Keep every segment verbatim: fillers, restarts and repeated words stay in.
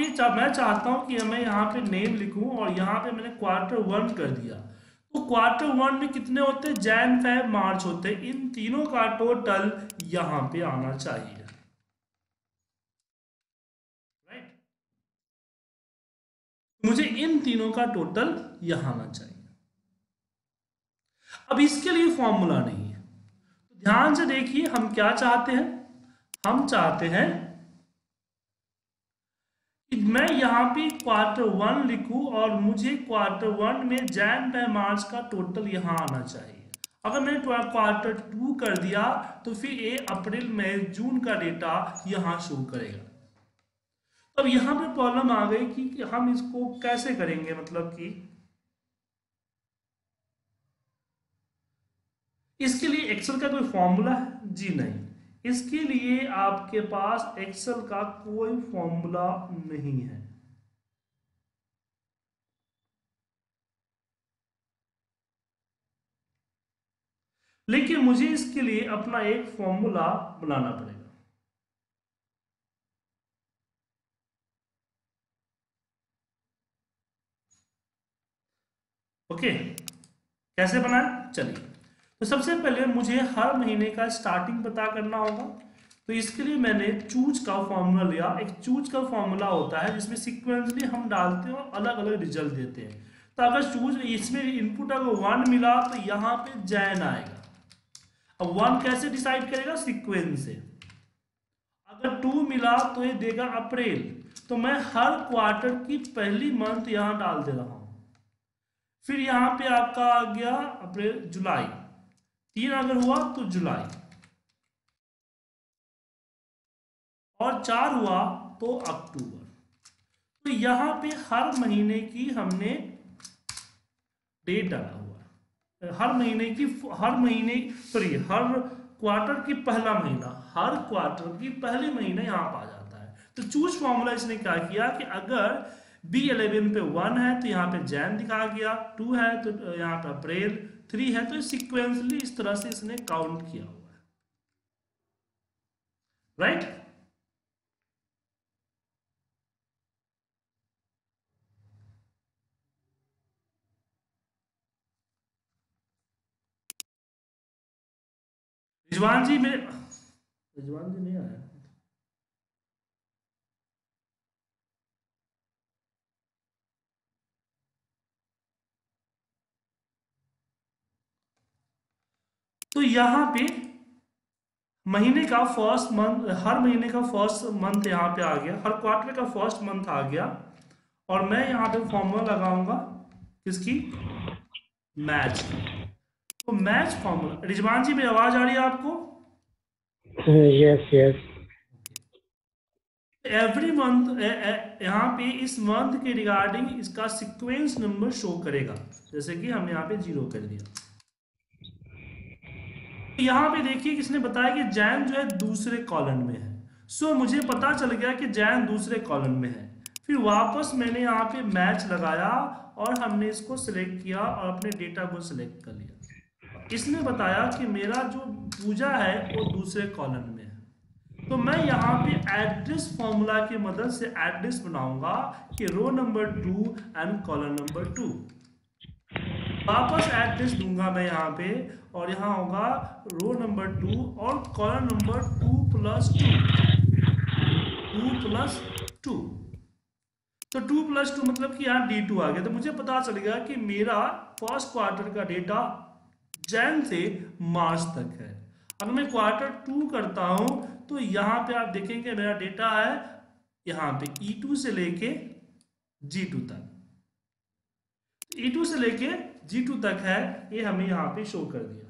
पे चा, मैं चाहता हूं कि मैं यहाँ पे नेम लिखूं और यहाँ पे मैंने क्वार्टर वन कर दिया। तो क्वार्टर वन में कितने होते हैं, जैन फेब मार्च होते हैं, इन तीनों का टोटल यहाँ पे आना चाहिए, राइट। मुझे इन तीनों का टोटल यहाँ आना चाहिए। अब इसके लिए फॉर्मूला नहीं है, तो ध्यान से देखिए हम क्या चाहते हैं। हम चाहते हैं कि मैं यहाँ पे क्वार्टर वन लिखूं और मुझे क्वार्टर वन में जैन पे मार्च का टोटल यहाँ आना चाहिए। अगर मैंने क्वार्टर टू कर दिया तो फिर ये अप्रैल मई जून का डेटा यहाँ शो करेगा। अब यहाँ पे प्रॉब्लम आ गई कि, कि हम इसको कैसे करेंगे, मतलब कि इसके लिए एक्सेल का कोई फॉर्मूला है? जी नहीं, इसके लिए आपके पास एक्सेल का कोई फॉर्मूला नहीं है। लेकिन मुझे इसके लिए अपना एक फॉर्मूला बनाना पड़ेगा। ओके, कैसे बनाए, चलिए। तो सबसे पहले मुझे हर महीने का स्टार्टिंग पता करना होगा। तो इसके लिए मैंने चूज का फॉर्मूला लिया। एक चूज का फॉर्मूला होता है जिसमें सिक्वेंसली हम डालते हैं और अलग अलग रिजल्ट देते हैं। तो अगर चूज इसमें इनपुट अगर वन मिला तो यहाँ पे जैन आएगा। अब वन कैसे डिसाइड करेगा, सीक्वेंस से। अगर टू मिला तो ये देगा अप्रैल। तो मैं हर क्वार्टर की पहली मंथ यहां डाल दे रहा हूं। फिर यहां पे आपका आ गया अप्रैल, जुलाई, तीन अगर हुआ तो जुलाई, और चार हुआ तो अक्टूबर। तो यहां पे हर महीने की हमने डेट डाला हुआ है, हर महीने की, हर महीने सॉरी हर क्वार्टर की पहला महीना, हर क्वार्टर की पहले महीना यहाँ पर आ जाता है। तो चूज फॉर्मूला इसने क्या किया कि अगर बी इलेवन पे वन है तो यहाँ पे जैन दिखा गया, टू है तो यहाँ पे अप्रैल, थ्री है तो सिक्वेंसली इस तरह से इसने काउंट किया हुआ है, राइट। रिजवान जी मेरे, रिजवान जी नहीं आया। तो यहाँ पे महीने का फर्स्ट मंथ, हर महीने का फर्स्ट मंथ यहाँ पे आ गया, हर क्वार्टर का फर्स्ट मंथ आ गया। और मैं यहाँ पे फॉर्मूला लगाऊंगा किसकी, मैच। तो मैच फॉर्मूला, रिजवान जी मेरी आवाज आ रही है आपको? Yes yes. एवरी मंथ यहाँ पे इस मंथ के रिगार्डिंग इसका सीक्वेंस नंबर शो करेगा, जैसे कि हम यहाँ पे जीरो कर दिया। यहाँ पे देखिए किसने बताया कि जैन जो है दूसरे कॉलम में है। सो मुझे पता चल गया कि जैन दूसरे कॉलम में है। फिर वापस मैंने यहाँ पे मैच लगाया और हमने इसको सिलेक्ट किया और अपने डेटा को सिलेक्ट कर लिया। इसने बताया कि मेरा जो पूजा है वो दूसरे कॉलम में है। तो मैं यहाँ पे एड्रेस फॉर्मूला की मदद से एड्रेस बनाऊंगा कि row number two and column number two. वापस एड्रेस दूंगा मैं यहाँ पे, और यहाँ होगा रो नंबर टू और column number two plus two, two plus two. तो टू प्लस टू मतलब कि यहाँ डी टू आ गया। तो मुझे पता चल गया कि मेरा फर्स्ट क्वार्टर का डेटा जैन से मार्च तक है। अगर मैं क्वार्टर टू करता हूं तो यहाँ पे आप देखेंगे मेरा डेटा है यहाँ पे ई टू से लेके जी टू तक, ई टू से लेके जी टू तक है, ये हमें यहाँ पे शो कर दिया।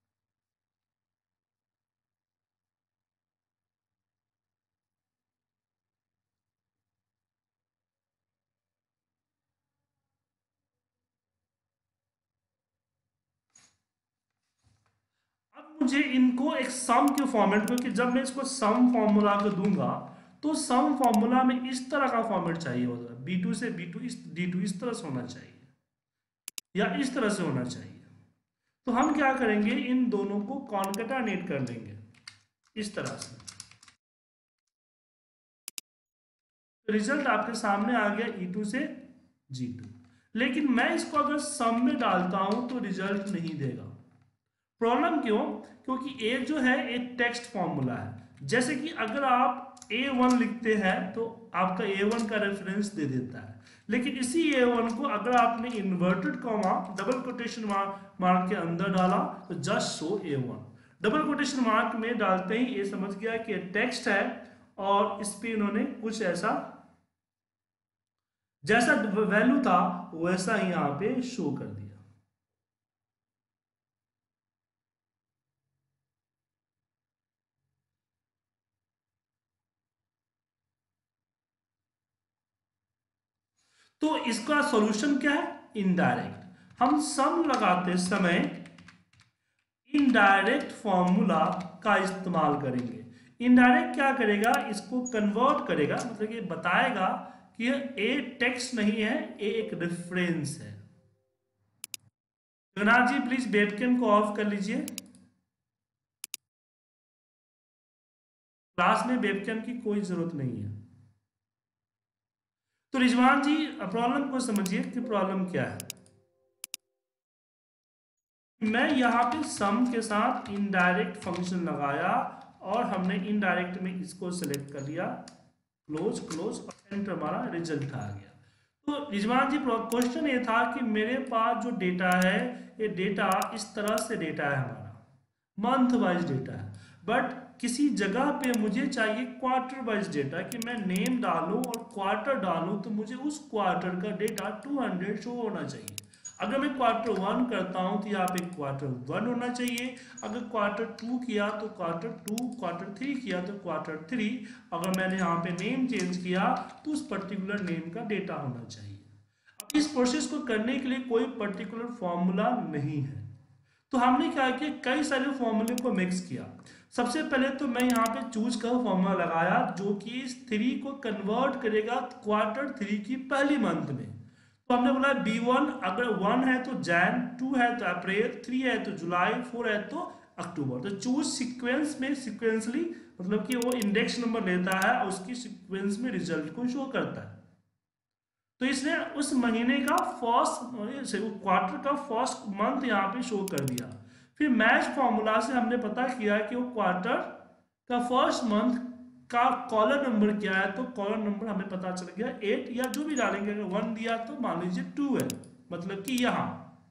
अब मुझे इनको एक सम के फॉर्मेट, क्योंकि जब मैं इसको सम फॉर्मूला को दूंगा तो सम फॉर्मूला में इस तरह का फॉर्मेट चाहिए होगा, बी टू से बी टू, इस डी टू इस तरह से होना चाहिए या इस तरह से होना चाहिए। तो हम क्या करेंगे, इन दोनों को कॉन्केटानेट कर लेंगे इस तरह से। रिजल्ट आपके सामने आ गया ई टू से जी टू। लेकिन मैं इसको अगर सम में डालता हूं तो रिजल्ट नहीं देगा। प्रॉब्लम क्यों? क्योंकि ए जो है एक टेक्स्ट फॉर्मूला है। जैसे कि अगर आप ए वन लिखते हैं तो आपका ए वन का रेफरेंस दे देता है, लेकिन इसी ए वन को अगर आपने inverted comma double quotation mark के अंदर डाला तो just show A one. Double quotation mark में डालते ही ये समझ गया कि टेक्स्ट है, और इस पे इन्होंने कुछ ऐसा जैसा वैल्यू था वैसा ही यहाँ पे शो कर दिया। तो इसका सॉल्यूशन क्या है? इनडायरेक्ट। हम सम लगाते समय इनडायरेक्ट फॉर्मूला का इस्तेमाल करेंगे। इनडायरेक्ट क्या करेगा? इसको कन्वर्ट करेगा, मतलब ये बताएगा कि ए टेक्स्ट नहीं है, ए एक रेफरेंस है। जगन्नाथ जी प्लीज वेबकैम को ऑफ कर लीजिए। क्लास में वेबकैम की कोई जरूरत नहीं है। तो रिजवान जी प्रॉब्लम को समझिए कि प्रॉब्लम क्या है। मैं यहाँ पे सम के साथ इनडायरेक्ट फंक्शन लगाया और हमने इनडायरेक्ट में इसको सेलेक्ट कर लिया, क्लोज क्लोज, और एंटर मारा, रिजल्ट आ गया। तो रिजवान जी क्वेश्चन ये था कि मेरे पास जो डेटा है ये डेटा इस तरह से डेटा है, हमारा मंथ वाइज डेटा है, बट किसी जगह पे मुझे चाहिए क्वार्टर वाइज डेटा, कि मैं नेम डालूं और क्वार्टर डालूं तो मुझे उस क्वार्टर का डेटा टू हंड्रेड शो होना चाहिए। अगर मैं क्वार्टर वन करता हूं तो यहाँ पे क्वार्टर वन होना चाहिए, अगर क्वार्टर टू किया तो क्वार्टर टू, क्वार्टर थ्री किया तो क्वार्टर थ्री, अगर मैंने यहाँ पे नेम चेंज किया तो उस पर्टिकुलर नेम का डेटा होना चाहिए। अब इस प्रोसेस को करने के लिए कोई पर्टिकुलर फॉर्मूला नहीं है, तो हमने क्या किया, कई सारे फॉर्मूले को मिक्स किया। सबसे पहले तो मैं यहाँ पे चूज का फॉर्मूला लगाया जो कि इस थ्री को कन्वर्ट करेगा क्वार्टर थ्री की पहली मंथ में। तो हमने बोला बी वन, अगर वन है तो जैन, टू है तो अप्रैल, थ्री है तो जुलाई, फोर है तो अक्टूबर। तो चूज सीक्वेंस में सीक्वेंसली, मतलब कि वो इंडेक्स नंबर लेता है और उसकी सीक्वेंस में रिजल्ट को शो करता है। तो इसने उस महीने का फर्स्ट क्वार्टर का फर्स्ट मंथ यहाँ पे शो कर दिया। फिर मैच फॉर्मूला से हमने पता किया कि वो क्वार्टर का फर्स्ट मंथ का कॉलम नंबर क्या है, तो कॉलम नंबर हमें पता चल गया एट, या जो भी डालेंगे, अगर वन दिया तो मान लीजिए टू है, मतलब कि यहां।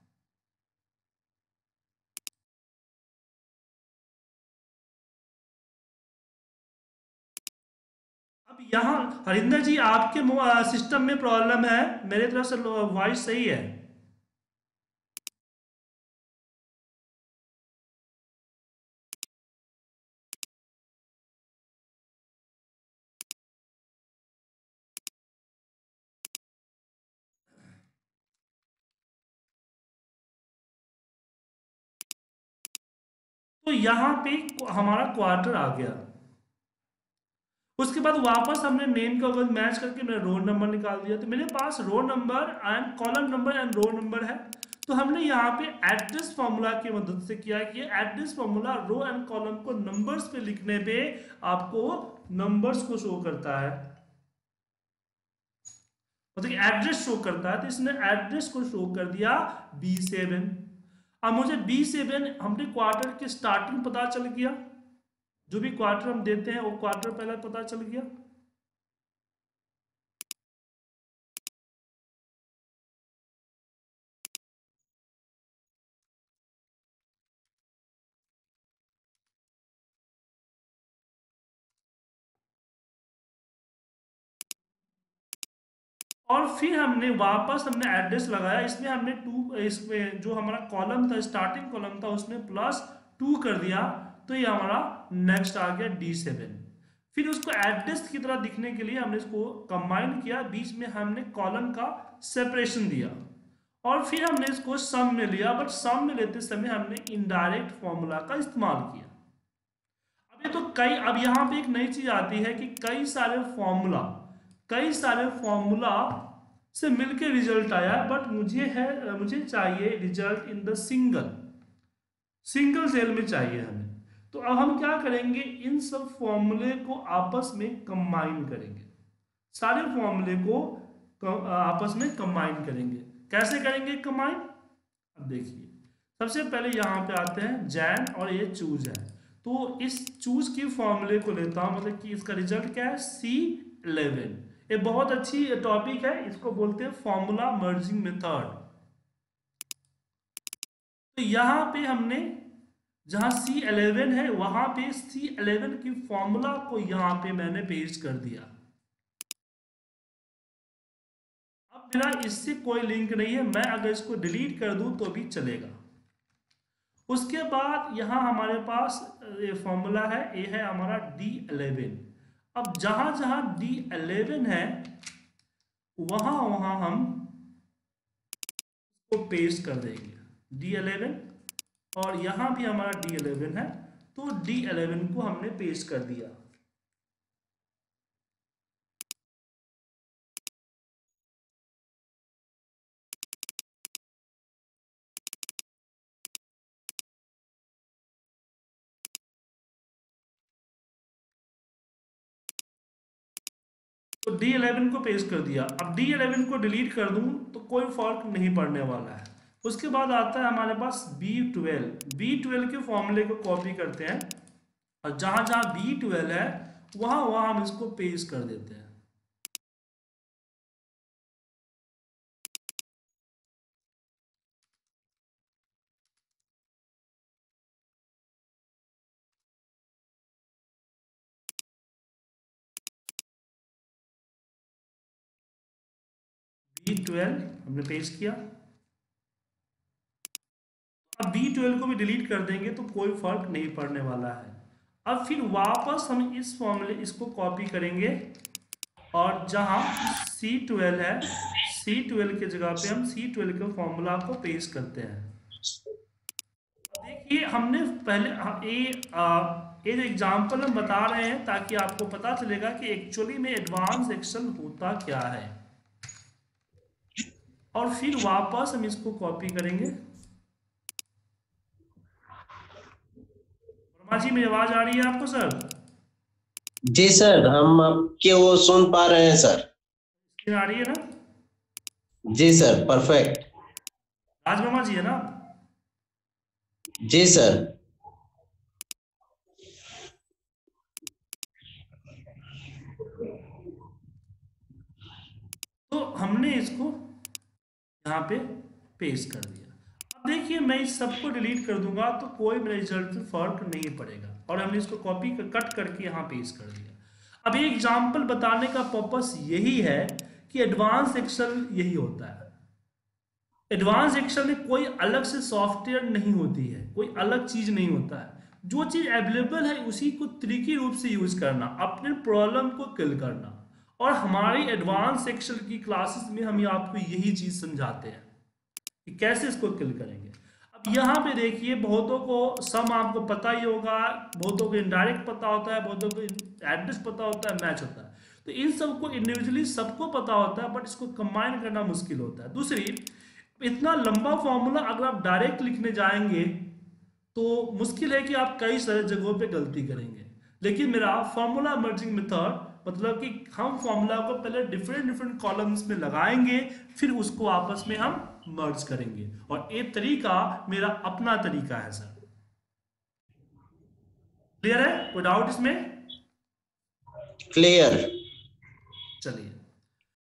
अब यहां हरिंदर जी आपके सिस्टम में प्रॉब्लम है, मेरे तरफ से वॉइस सही है। तो यहां पे हमारा क्वार्टर आ गया। उसके बाद वापस हमने नेम का अगर मैच करके मैंने रोल नंबर निकाल दिया, तो मेरे पास roll number and column number and roll number है। तो हमने यहाँ पे एड्रेस फॉर्मूला की मदद से किया कि address formula row and column को नंबर्स पे लिखने पे आपको नंबर्स को शो करता है, मतलब कि एड्रेस शो करता है। तो इसने एड्रेस को शो कर दिया बी सेवन। अब मुझे बी सेवन, हमने क्वार्टर की स्टार्टिंग पता चल गया, जो भी क्वार्टर हम देते हैं वो क्वार्टर पहले पता चल गया। और फिर हमने वापस हमने एड्रेस लगाया, इसमें हमने टू, इसमें जो हमारा कॉलम था, स्टार्टिंग कॉलम था, उसमें प्लस टू कर दिया, तो ये हमारा नेक्स्ट आ गया डी सेवन। फिर उसको एड्रेस की तरह दिखने के लिए हमने इसको कंबाइन किया, बीच में हमने कॉलम का सेपरेशन दिया, और फिर हमने इसको सम में लिया, बट सम में लेते समय हमने इनडायरेक्ट फॉर्मूला का इस्तेमाल किया। अब ये तो कई, अब यहाँ पे एक नई चीज आती है कि कई सारे फॉर्मूला कई सारे फॉर्मूला से मिलके रिजल्ट आया, बट मुझे है मुझे चाहिए result in the single single cell में चाहिए हमें। तो अब हम क्या करेंगे, इन सब फॉर्मूले को आपस में कंबाइन करेंगे। सारे फॉर्मूले को आपस में कंबाइन करेंगे। कैसे करेंगे कंबाइन? अब देखिए, सबसे पहले यहाँ पे आते हैं जैन और ये चूज है, तो इस चूज की फॉर्मूले को लेता हूँ, मतलब कि इसका रिजल्ट क्या है, सी इलेवन। ये बहुत अच्छी टॉपिक है, इसको बोलते हैं फॉर्मूला मर्जिंग मेथड। तो यहाँ पे हमने जहां सी इलेवन है वहां पे सी इलेवन की फॉर्मूला को यहां पे मैंने पेस्ट कर दिया। अब मेरा इससे कोई लिंक नहीं है, मैं अगर इसको डिलीट कर दूं तो भी चलेगा। उसके बाद यहां हमारे पास ये फॉर्मूला है, ये है हमारा डी इलेवन। अब जहां जहां डी इलेवन है वहां वहां हम इसको पेस्ट कर देंगे डी इलेवन, और यहां भी हमारा डी इलेवन है, तो डी इलेवन को हमने पेस्ट कर दिया। तो डी इलेवन को पेस्ट कर दिया। अब डी इलेवन को डिलीट कर दूं तो कोई फर्क नहीं पड़ने वाला है। उसके बाद आता है हमारे पास बी ट्वेल्व। बी ट्वेल्व के फॉर्मूले को कॉपी करते हैं, और जहां जहां बी ट्वेल्व है वहां वहां हम इसको पेस्ट कर देते हैं। बी ट्वेल्व हमने पेस्ट किया। अब बी ट्वेल्व को भी डिलीट कर देंगे तो कोई फर्क नहीं पड़ने वाला है। अब फिर वापस हम इस फॉर्मूले इसको कॉपी करेंगे, और जहां सी ट्वेल्व है सी ट्वेल्व के जगह पे हम सी ट्वेल्व के फॉर्मूला को पेस्ट करते हैं। देखिए हमने पहले ये ये एग्जाम्पल हम बता रहे हैं ताकि आपको पता चलेगा कि एक्चुअली में एडवांस एक्सेल होता क्या है। और फिर वापस हम इसको कॉपी करेंगे। वर्मा जी मेरी आवाज आ रही है आपको सर? जी सर, हम आपके वो सुन पा रहे हैं सर। स्क्रीन आ रही है ना? जी सर, परफेक्ट। राज वर्मा जी है ना? जी सर। तो हमने इसको यहाँ पे पेस्ट कर दिया। अब देखिए मैं इस सबको डिलीट कर दूंगा तो कोई मेरे रिजल्ट में फर्क नहीं पड़ेगा, और हमने इसको कॉपी कर, कट करके यहाँ पेस्ट कर दिया। अब ये एग्जाम्पल बताने का पर्पस यही है कि एडवांस एक्सेल यही होता है। एडवांस एक्सेल में कोई अलग से सॉफ्टवेयर नहीं होती है, कोई अलग चीज नहीं होता है। जो चीज अवेलेबल है उसी को तरीके रूप से यूज करना, अपने प्रॉब्लम को किल करना। और हमारी एडवांस एक्सेल की क्लासेस में हम आपको यही चीज समझाते हैं कि कैसे इसको किल करेंगे। अब यहाँ पे देखिए बहुतों को सम आपको पता ही होगा, बहुतों को इनडायरेक्ट पता होता है, बहुतों को एड्रेस पता होता है, मैच होता है। तो इन सबको इंडिविजुअली सबको पता होता है, बट इसको कंबाइन करना मुश्किल होता है। दूसरी, इतना लंबा फॉर्मूला अगर आप डायरेक्ट लिखने जाएंगे तो मुश्किल है कि आप कई सारे जगहों पे गलती करेंगे। लेकिन मेरा फॉर्मूला मर्जिंग मेथड मतलब कि हम फॉर्मूला को पहले डिफरेंट डिफरेंट कॉलम्स में लगाएंगे, फिर उसको आपस में हम मर्ज करेंगे, और ये तरीका मेरा अपना तरीका है सर। क्लियर है? कोई डाउट इसमें? क्लियर। चलिए